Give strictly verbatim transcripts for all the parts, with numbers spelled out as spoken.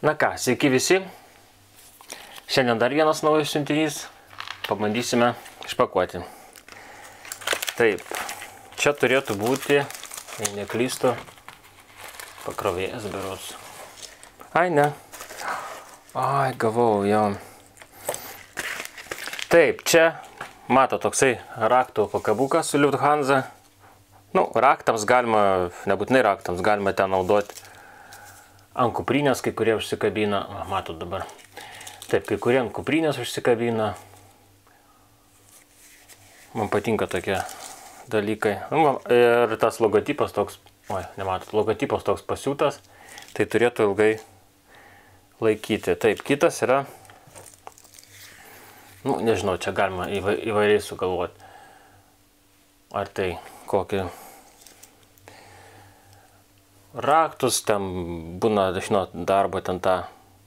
Na ką, sveiki visi. Šiandien dar vienas naujas siuntinys. Pabandysime išpakuoti. Taip, čia turėtų būti, jei neklystu, pakrovėjas berods. Ai, ne. Ai, gavau, jo. Taip, čia mato toksai raktų pakabukas su Lufthansa. Nu, raktams galima, nebūtinai raktams, galima ten naudoti ant kuprinės, kai kurie užsikabina. Va, matot dabar. Taip, kai kurie ant kuprinės užsikabina. Man patinka tokie dalykai. Nu, ir tas logotipas toks, oi, nematot, logotipas toks pasiūtas, tai turėtų ilgai laikyti. Taip, kitas yra, nu, nežinau, čia galima įvairiai sugalvoti. Ar tai kokį raktus, ten būna, žinot, darbo ten tą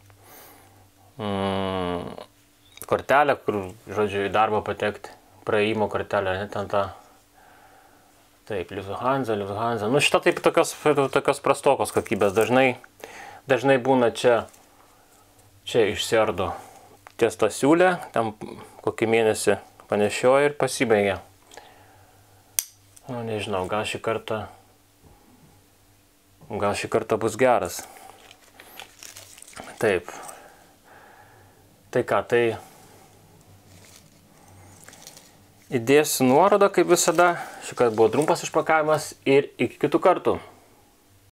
mm, kortelę, kur, žodžiu, į darbą patekti, praėjimo kortelę, ne, ten tą. Taip, Lufthansa, Lufthansa. Nu, šita taip tokios, tokios prastokos kokybės. Dažnai, dažnai būna čia, čia išsiardo ties tą siūlę, ten kokį mėnesį panešioja ir pasibaigia. Nu, nežinau, gal šį kartą, gal šį kartą bus geras. Taip. Tai ką, tai įdėsiu nuorodą, kaip visada. Šį kartą buvo trumpas išpakavimas ir iki kitų kartų.